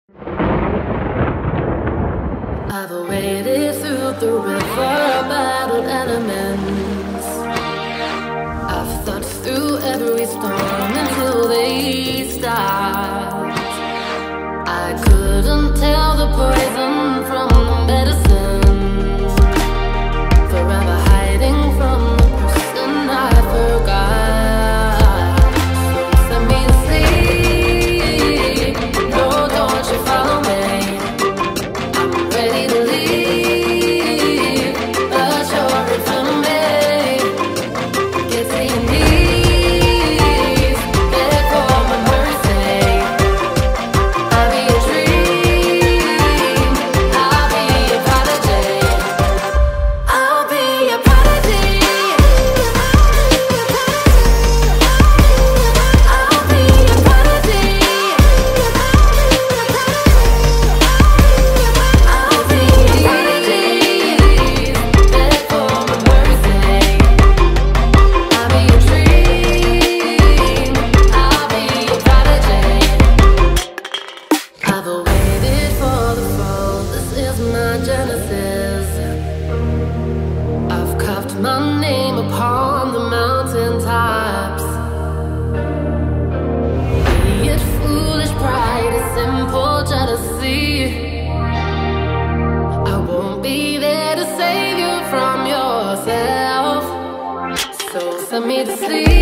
I've waded through the river, battled elements. I've thought through every storm until they stopped. I couldn't tell the poison from the medicine, forever hiding from the person I forgot. So send me to sleep, no, don't you follow me. Ready to leave, but you're in front of me. Get to your knees, beg for my mercy. I'll be a dream, I'll be a prodigy. I'll be a prodigy. I'll be a prodigy. I've carved my name upon the mountaintops. Be it foolish pride or simple jealousy, I won't be there to save you from yourself. So send me to sleep.